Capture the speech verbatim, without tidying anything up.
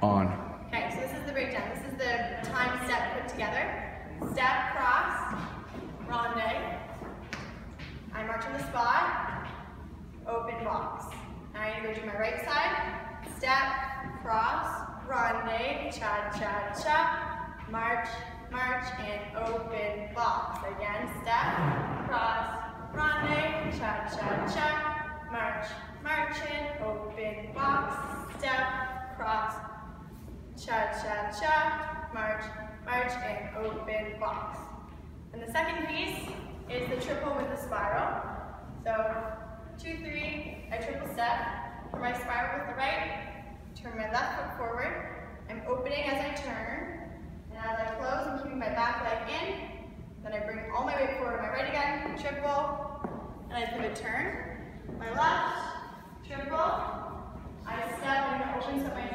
on. Okay, so this is the breakdown. This is the time step put together. Step, cross, ronde. I march on the spot, open box. Now I'm going to go do my right side. Step, cross, ronde, cha, cha, cha. March, march, and open box. Again, step, cross, ronde, cha, cha, cha. March, march, and open box. Step, cross, cha, cha, cha. March, march, and open box. And the second piece is the triple with the spiral. So, two, three, I triple step. For my spiral with the right, turn my left foot forward. I'm opening as I turn. And as I close, I'm keeping my back leg in. Then I bring all my weight forward, my right again, triple, and I pivot turn. My left, triple. I step, I'm going to open so my